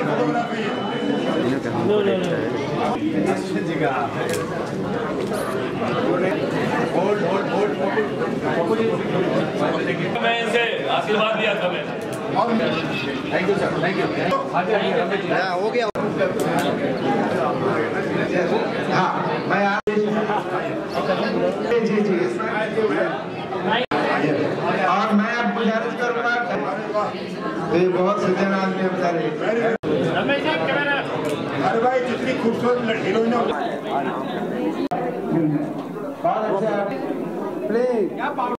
मैं इनसे आशीर्वाद लिया था मैंने। Thank you sir, thank you. हो गया। हाँ मैं जी जी और मैं अब गुजारिश करूँगा, ये बहुत सज्जन आदमी है बेचारे। अरे भाई कितनी खूबसूरत हीरोइन बहुत अच्छा प्लीज।